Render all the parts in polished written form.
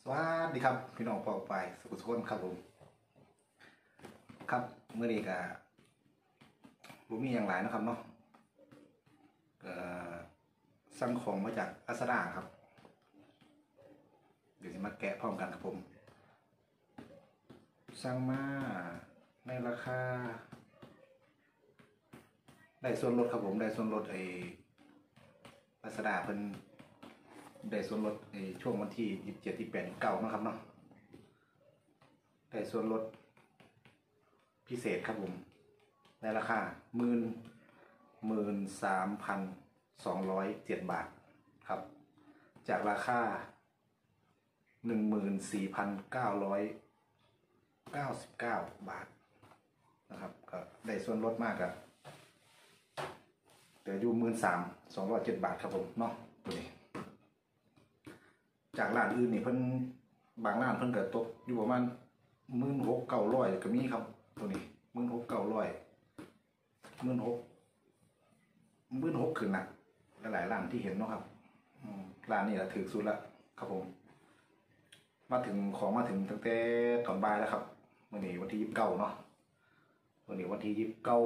สวัสดีครับพี่น้องปอกไปสุขสุขครับผมครับเมื่อนี้ก็ผมมีอย่างไรนะครับเนาะสั่งของมาจากลาซาด้าครับเดี๋ยวจะมาแกะพร้อมกันครับผมสั่งมาในราคาได้ส่วนลดครับผมได้ส่วนลดลาซาด้าเพิ่นได้ส่วนลดช่วงวันที่27 28 29นะครับเนาะได้ส่วนลดพิเศษครับผมในราคา13,207 บาทครับจากราคา14,999 บาทนะครับก็ได้ส่วนลดมากครับแต่อยู่13,207 บาทครับผมเนาะตัวนี้จากร้านอื่นนี่เพิ่นบางร้านเพิ่นก็ตกอยู่ประมาณ16,900ก็มีครับตัวนี้16,900ขึ้นนะหลายร้านที่เห็นเนาะครับร้านนี้แหละถือสุดละครับผมมาถึงตั้งแต่ตอนบ่ายแล้วครับวันนี้วันที่29เนาะวันนี้วันที่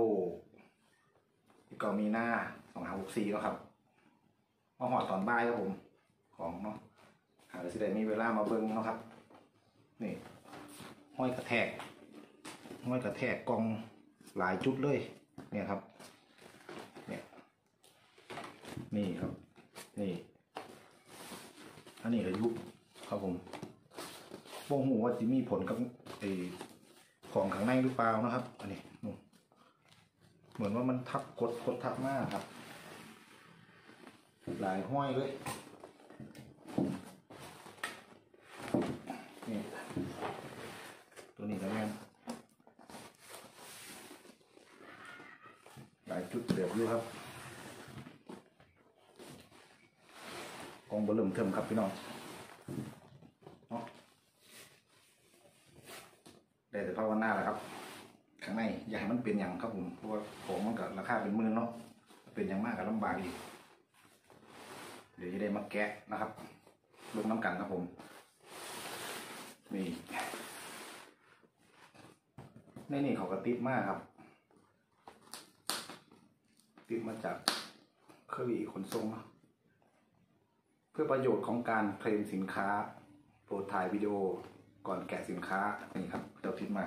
29มีนา2564แล้วครับมาหอดตอนบ่ายครับผมของเนาะเดี๋ยวสิได้มีเวลามาเบิ่งเนาะครับนี่ห้อยกระแทกกองหลายจุดเลยเนี่ยครับเนี่ยนี่ครับนี่อันนี้ก็ยุบครับผมโป่งหูว่าจะมีผลกับของข้างในหรือเปล่านะครับอันนี้เหมือนว่ามันทับกดทับมากครับหลายห้อยเลยนี่ตัวนี้แล้วกันหลายจุดเดือดอยู่ครับกองบอลลุ่มเทิมครับพี่น้องเนาะได้แต่ภาวนาแหละครับข้างในอย่าให้มันเป็นอย่างครับผมเพราะว่าของมันก็ราคาเป็นหมื่นเนาะเป็นอย่างมากก็ลำบากอีกเดี๋ยวจะได้มาแกะนะครับลงน้ำกันครับผมนี่เขาก็ติดมากครับติดมาจากเครื่องขนส่งเพื่อประโยชน์ของการเคลมสินค้าโปรดถ่ายวิดีโอก่อนแกะสินค้านี่ครับเดี๋ยวติดมา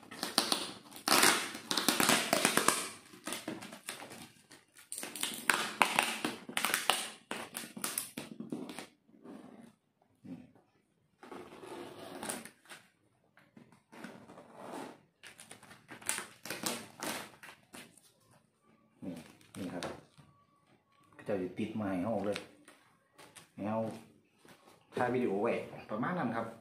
นี่ครับก็จะติดมาให้ห้องเลยให้เราถ่ายวิดีโอไว้ประมาณนั้นครับ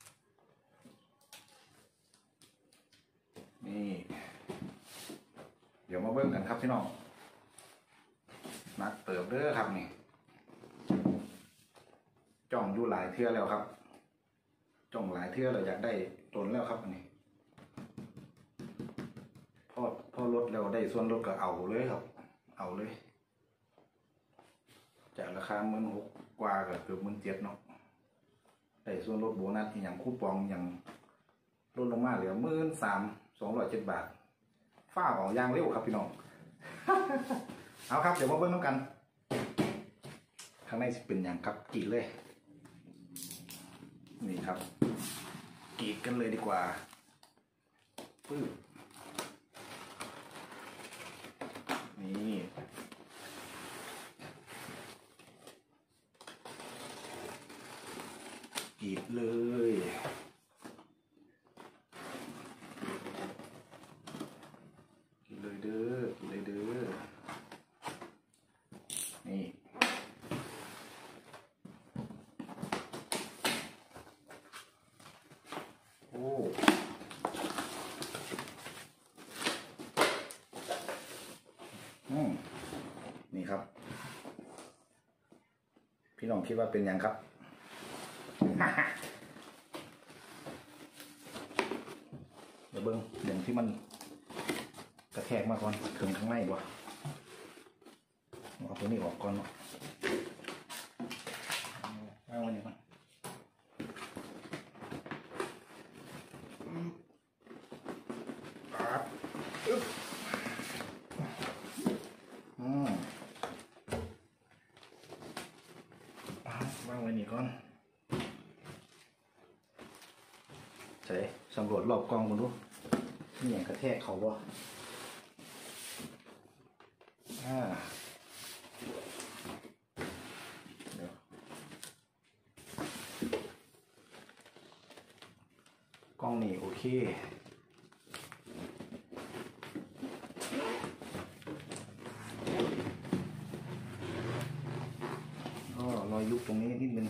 นี่เดี๋ยวมาเบิ่งกันครับพี่น้องนักเติบเด้อครับนี่จ้องอยู่หลายเทื่อแล้วครับจ้องหลายเทื่อเราอยากได้ตนแล้วครับอันนี้พอลดแล้วได้ส่วนลดก็เอาเลยครับเอาเลยจากราคา16,000 กว่าก็เกือบ17,000เนาะได้ส่วนลดโบนัสอย่างคูปองอย่างลดลงมาเหลือ13,207 บาทฝ้าออกอย่างเร็วครับพี่น้อง เอาครับเดี๋ยวมาเบิ่งน้ำกันข้างในจะเป็นอย่างครับกรีดเลยนี่ครับกรีดกันเลยดีกว่าปึ๊บนี่กรีดเลยกรีดเลยเด้อกรีดเลยเด้อนี่โอ้นี่ครับพี่น้องคิดว่าเป็นยังครับ เดี๋ยวเบิ้งอย่างที่มันกระแทกมาก่อนถึงข้างในบ่เอาตัวนี้ออกก่อนเนาะเอาวันนี้ก่อนนี้ก่อนใส่สำรวจรอบกล้องกันดูนี่อย่างกระแทกเขาบ่เดี๋ยวกล้องนี่โอเครอยยุบตรงนี้นิดนึง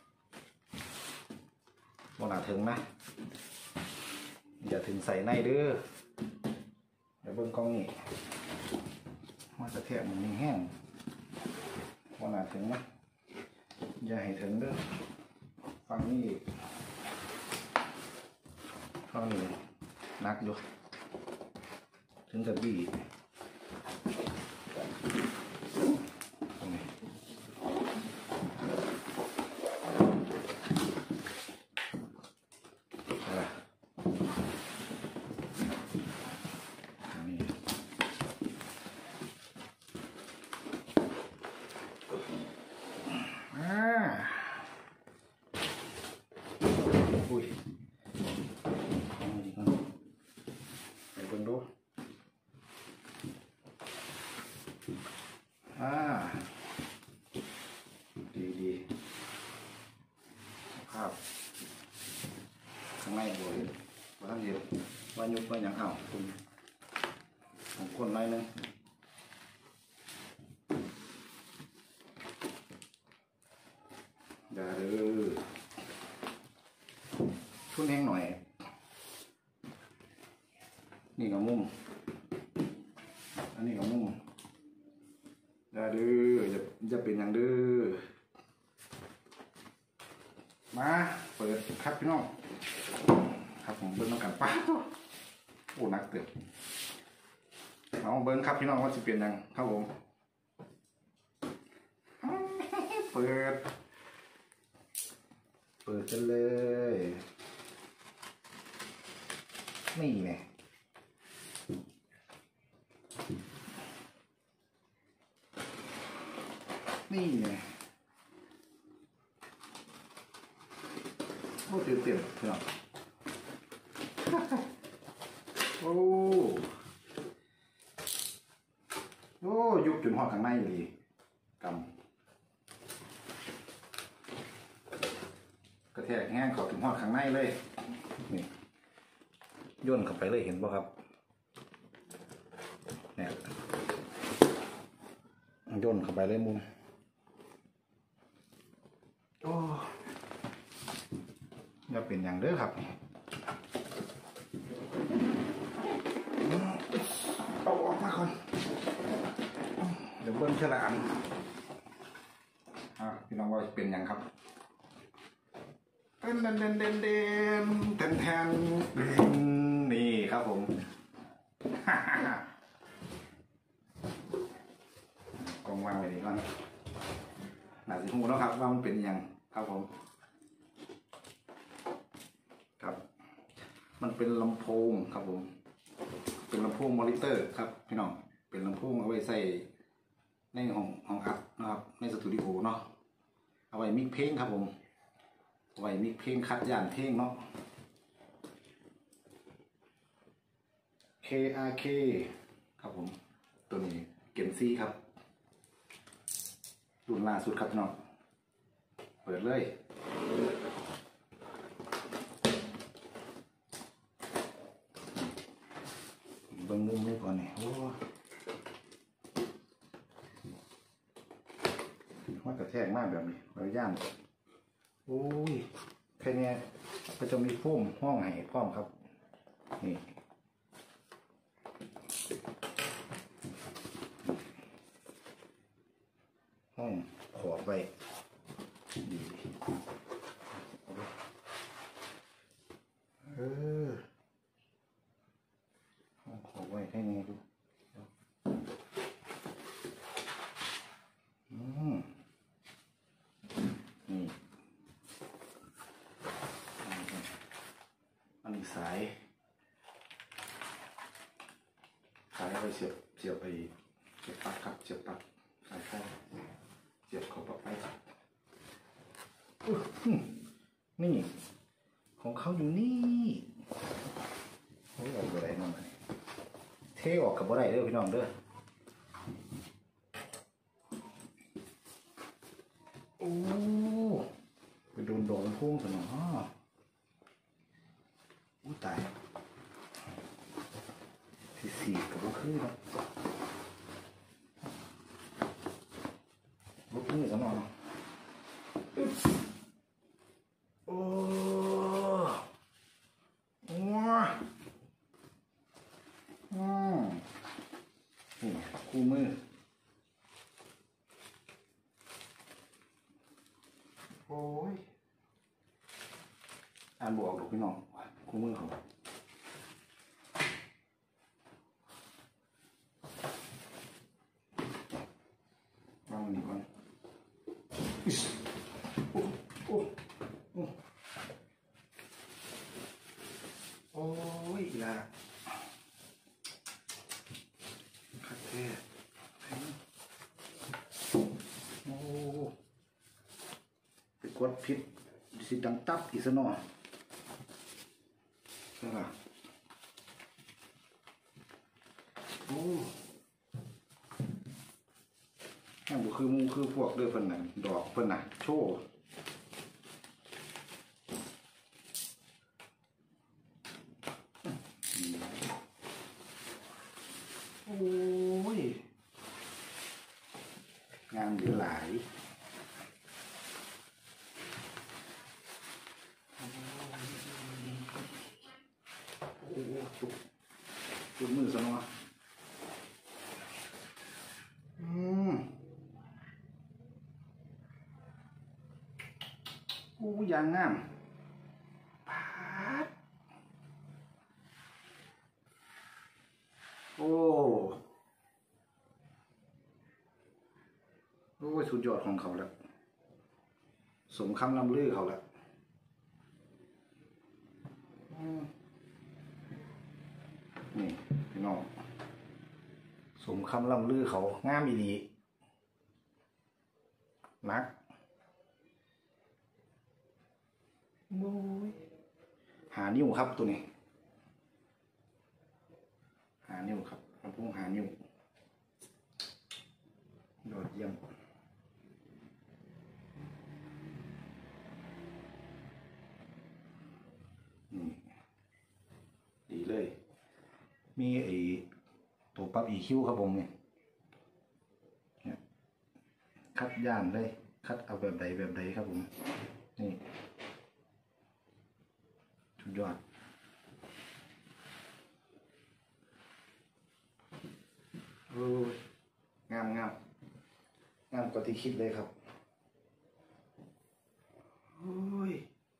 บนหนาถึงนะอย่าถึงใส่ในเด้อเดี๋ยวเบิ้งกล้องนี่มากระแทกมันแห้งบนหนาถึงนะอย่าให้ถึงเด้อฟังนี่ฟังนี่นักอยู่ถึงกับบี้อุ้ยไปเบิ่งดูดีภาพข้างในบ่เห็นว่าท่านเห็นว่ายุบว่าอย่างคุณของคนน้อยนึงอย่าเด้อทุนแห้งหน่อยนี่ก็มุมอันนี้ก็มุมอย่าเด้อจะเป็นอย่างเด้อมาเปิดครับพี่น้องครับผมเบิ้งน้ำกันป้าโอ้นักเตือนเอาเบิ้งครับพี่น้องว่าจะเปลี่ยนยังครับผมเปิดกันเลยนี่ไงนี่ไงโอ้ตื่นเต้นพี่น้องโอ้ยุบจนหอดข้างในอยู่ดีกระแทกแห้งเข้าถึงหอดข้างในเลยนี่ย่นเข้าไปเลยเห็นป่ะครับเนี่ยย่นเข้าไปเลยมุมโอ้อย่าเป็นอย่างเด้อครับเอาออกมาก่อนเดี๋ยวเบิ้งเชลานพี่น้องว่าเป็นอย่างครับเต้นนี่ครับผมกองวางไว้ดีก่อนหนาสิหูแล้วครับว่ามันเป็นอย่างครับผมครับมันเป็นลำโพงครับผมเป็นลำโพงมอนิเตอร์ครับพี่น้องเป็นลำโพงเอาไว้ใส่ในห้องอัดนะครับในสตูดิโอเนาะเอาไว้มิกเพลงครับผมไว้มิกเพลงคัดย่านเพลงเนาะ KRK ครับผมตัวนี้เกมซี่ครับรุ่นล่าสุดครับเนาะเปิดเลยเบิ้งมุมนี้ก่อนนี่โอ้ว่ากระแทกมากแบบนี้เราย่างโอ้ยแค่นี้ก็จะมีพุ่มห้องให้พร้อมครับนี่ห้องขอบไว้ดีห้องขอบไว้แค่นี้ดูนี่อันนี้สายเอาไปเสียบไปเสียบปลั๊กครับเสียบปลั๊กสายไฟเสียบเข้าปลั๊กไปนี่ของเขาอยู่นี่โอ้ยเอาอะไรมาเนี่ยเทออกกับอะไรเด้อพี่น้องเด้อโอ้ไปโดนดอกพุ่งสนองอู้ตายสีกับลูกขึ้นนะลูกขึ้นสนองโอ้ว้านี่คู่มือโอ้ยอ่านบอกดูพี่น้องคู่มือเขาวางนี่ก่อนโอ้โอ้โอ้ยละคัดแท้โอ้ไปกดผิดสิดังตับอีกซะหน่อยใช่ป่ะโอ้นั่นก็คือมูคือพวกเด้อเพิ่นน่ะดอกเพิ่นน่ะโชว์โอ้ยงามเหลือหลายโอ้จุดมือซะหน่อยโอ้ยางงามปาดโอ้สุดยอดของเขาแล้วสมคำล่ำลือเขาแล้วนี่พี่น้องสมคำล่ำลือเขางามอีดีนักโอ้ยหานิ้วครับตัวนี้หานิ้วครับลำโพงหานิ้วยอดเยี่ยมนี่ดีเลยมีไอ้ตัวปรับ EQ ครับผมเนี่ยคัดย่านเลยคัดเอาแบบใดครับผมนี่สุดยอดโอ้ยงามกว่าที่คิดเลยครับโอ้ย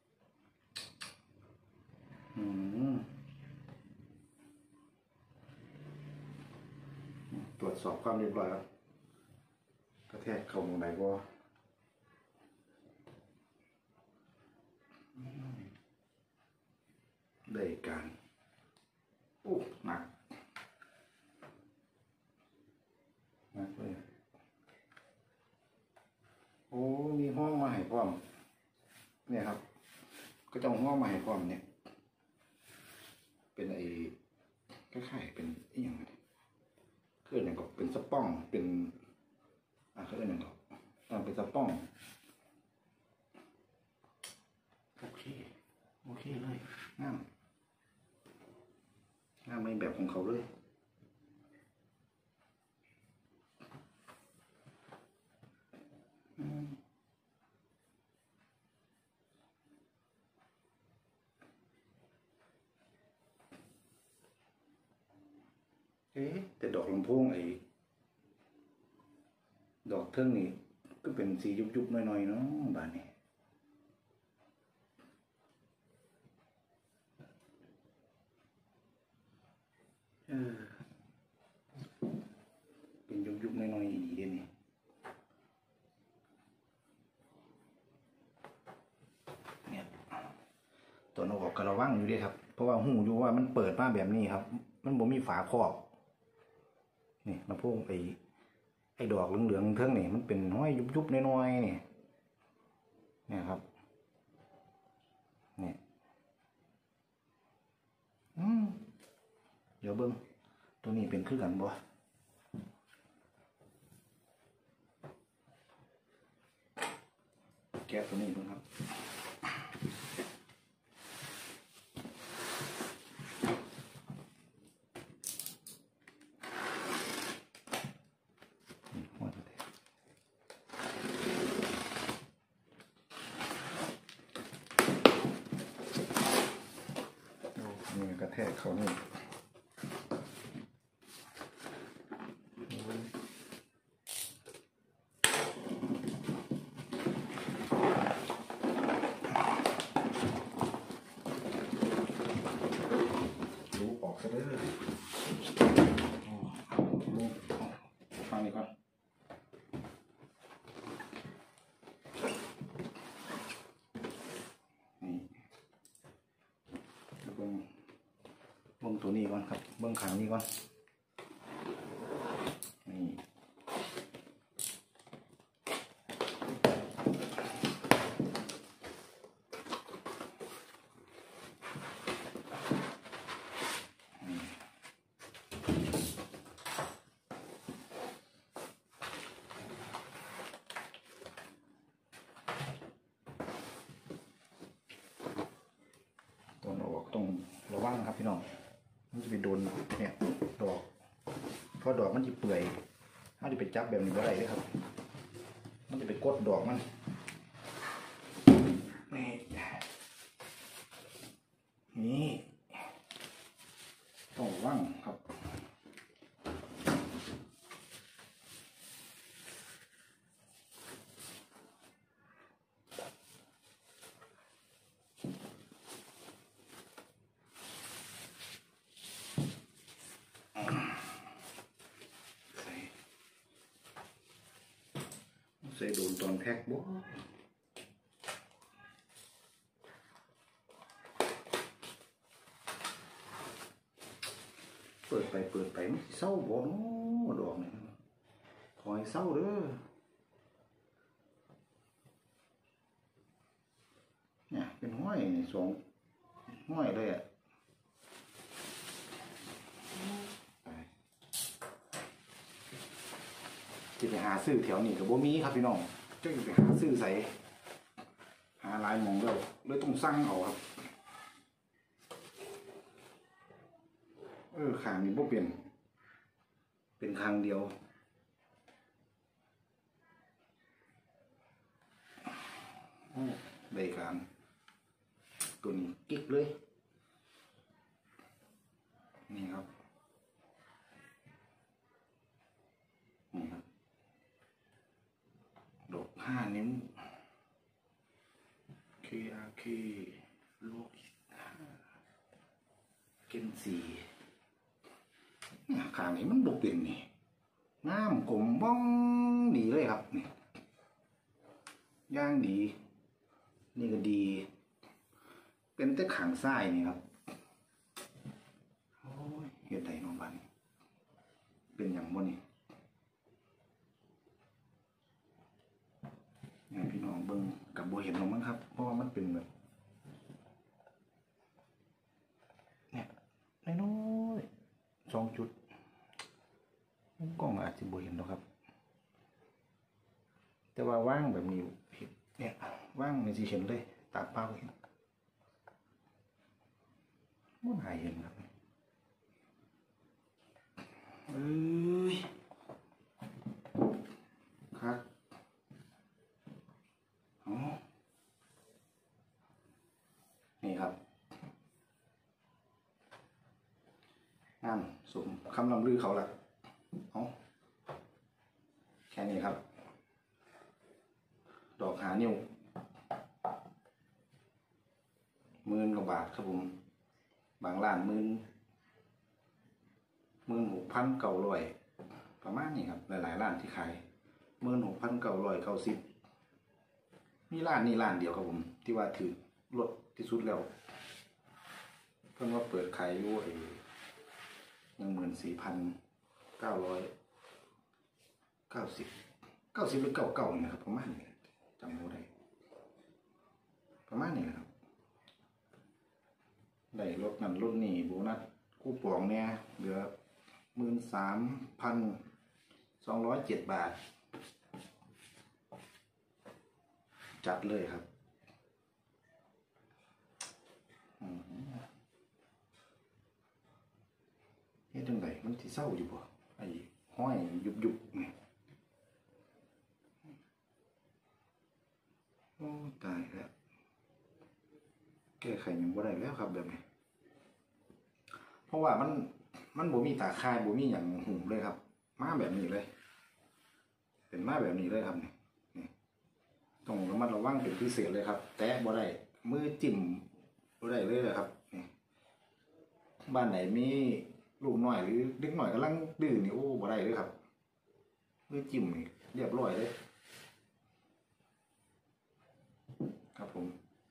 ตรวจสอบความเรียบร้อยแล้วกระแทกเข้าตรงไหนก็ได้การโอ้หนักเลยโอ้มีห้องมาให้พร้อมเนี่ยครับก็จะห้องมาให้พร้อมเนี่ยเป็นไอ้คล้ายๆเป็นอย่างไรเครื่องอย่างก็เป็นสป้องเป็นเครื่องอย่างก็เป็นสป้องโอเคเลยงามในแบบของเขาเลยแต่ดอกลำโพงไอ้ดอกเทิงนี่ก็เป็นสียุบๆหน่อยๆเนาะบ้านนี้เป็นยุบๆหน่อยๆดีเด่นนี่เนี่ยตัวน้องบอกกระวังอยู่ด้วยครับเพราะว่าหูอยู่ว่ามันเปิดมาแบบนี้ครับมันบ่มีฝาครอบนี่ลำโพงไอ้ดอกเหลืองๆเทิงนี่มันเป็นห้อยยุบๆน้อยๆนี่ครับดี๋ยวเบิ้งตัวนี้เป็นคือกันบ่แกะตัวนี้เบิ้งครับนี่กระแทกเขานี่ดูออกซะเลยฟังนี่ก่อนนี่เบิ้งตัวนี้ก่อนครับเบิ้งขางนี้ก่อนนี่ตัวออกต้องระวังครับพี่น้องมันจะไปโดนเนี่ยดอกเพราะดอกมันจะเปื่อยถ้าจะไปจับแบบนี้ก็ได้เลยครับมันจะไปกดดอกมันนี่ต้องระวังครับใส่โดนตอนแพ็กบ่เปิดไปมันเศร้าบ่เนาะดอกนี่ขอให้เศร้าเด้อเนี่ยเป็นห้อยสองห้อยเลยอ่ะจะไปหาซื้อแถวนี้กับบ่มีครับพี่น้องจะไปหาซื้อใส่หาลายมองแล้วเลยต้องสั่งเอาครับขางนี้บ่เป็นคางเดียวได้การตัวนี้กิ๊กเลยนี่ครับนี่ครับดอก5 นิ้วKRK โลกเกนซีขางนี้มันบกเป็นนี่งามกลมบ้องดีเลยครับนี่ย่างดีนี่ก็ดีเป็นแต่ขางซ้ายนี่ครับโอ้ยเฮ็ดได้น้องบ้านเป็นอย่างบ่นี่ให้พี่น้องเบิ่งกับบ่เห็นหรอกมั้งครับเพราะว่ามันเป็นแบบเนี่ยน้อยๆ2 จุดกล้องอาจจะบ่เห็นหรอกครับแต่ว่าว่างแบบนี้เนี่ยว่างมันสิเห็นเลยตาเปล่าเห็นมันหายเห็นครับครับอ๋อนี่ครับงามสมคำลำลือเขาละแค่นี้ครับดอก5 นิ้ว10,000 กว่าบาทครับผมบางร้าน16,900ประมาณนี้ครับหลายๆร้านที่ขาย16,990มีร้านนี้ร้านเดียวครับผมที่ว่าถือลดที่สุดแล้วเพิ่นว่าเปิดขายอยู่14,990 หรือ99นี่ครับประมาณนี้จำไม่ได้ประมาณนี้นะครับได้รถนั่นรถนี่โบนัสคูปองเนี่ยเหลือ13,207 บาทจัดเลยครับเฮ็ดจังไดมันสิเศร้าอยู่บ่ไอ้ห้อยยุบนี่โอ้ตายแล้วแก้ไขยังบ่ได้แล้วครับแบบนี้เพราะว่ามันบ่มีตาข่ายบ่มีหยังหุ้มเลยครับมาแบบนี้เลยเป็นมาแบบนี้เลยครับนี่ต้องระมัดระวังเป็นพิเศษเลยครับแตะบ่ได้มือจิ้มบ่ได้เลยครับนี่บ้านไหนมีลูกน้อยหรือเด็กน้อยกำลังดื้อนี่โอ้บ่ได้เลยครับมือจิ้มนี่เรียบร้อยเลยครับผม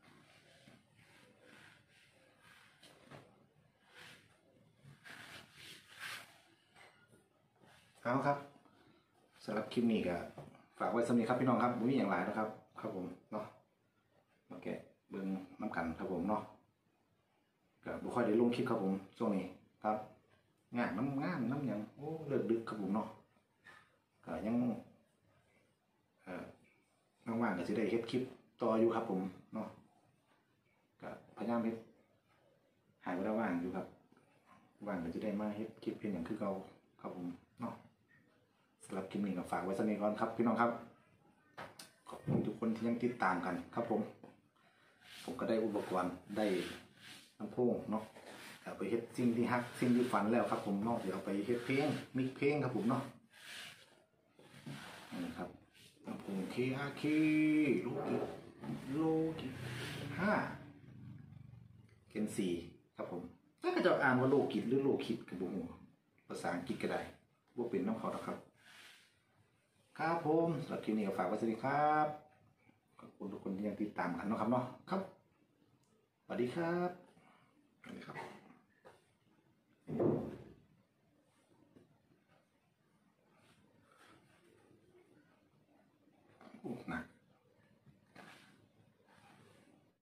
เอาครับสำหรับคลิปนี้ก็ฝากไว้สำหรับครับพี่น้องครับบ่มีอย่างไรนะครับครับผมเนาะโอเคเบิ่งน้ำกันครับผมเนาะก็บ่ค่อยได้ลงคลิปครับผมช่วงนี้ครับงานน้ำยังโอ้เลิกดึกครับผมเนาะก็ยังว่างๆก็สิได้เฮ็ดคลิปต่ออยู่ครับผมเนาะก็พยายามเฮ็ดหายเวลาว่างอยู่ครับว่างก็จะได้มาเฮ็ดคลิปเพียงอย่างคือเก่าครับผมเนาะสำหรับคลิปนี้ก็ฝากไว้สักนิดก่อนครับพี่น้องครับขอบคุณทุกคนที่ยังติดตามกันครับผมก็ได้อุปกรณ์ได้ลำโพงเนาะเอาไปเฮ็ดสิ่งที่ฮักสิ่งที่ฝันแล้วครับผมเนาะเดี๋ยวเอาไปเฮ็ดเพลงมิกเพลงครับผมเนาะนี่ครับลำโพง KRK โลกิ5เกน4ครับผมถ้าก็จะอ่านว่าโลกิตหรือโลคิดกับบุ้งภาษาอังกฤษก็ได้ว่าเป็นน้ำเขานะครับครับผมสำหรับคลิปนี้ก็ฝากไว้สวัสดีครับขอบคุณทุกคนที่ยังติดตามกันนะครับเนาะครับสวัสดีครับสวัสดีครับหนัก